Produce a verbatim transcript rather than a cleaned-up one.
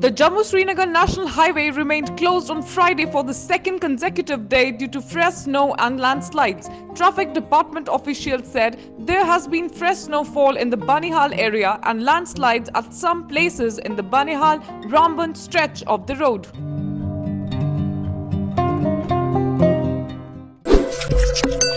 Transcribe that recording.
The Jammu-Srinagar National Highway remained closed on Friday for the second consecutive day due to fresh snow and landslides. Traffic Department officials said there has been fresh snowfall in the Bannihal area and landslides at some places in the Bannihal-Ramban stretch of the road.